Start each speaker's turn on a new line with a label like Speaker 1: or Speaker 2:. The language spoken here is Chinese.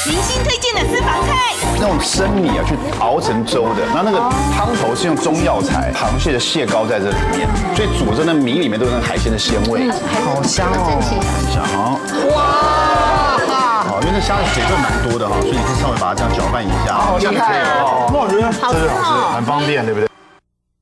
Speaker 1: 明星推荐的私房菜，
Speaker 2: 那种生米啊，去熬成粥的，那个汤头是用中药材，螃蟹的蟹膏在这里面，所以煮着那米里面都有那个海鲜的鲜味，
Speaker 3: 好香哦！
Speaker 2: 香哇！好，因为那虾的水分蛮多的哈，所以你可以稍微把它这样搅拌一下，
Speaker 3: 好厉害哦！
Speaker 2: 那我觉得这是好吃，很方便，对不对？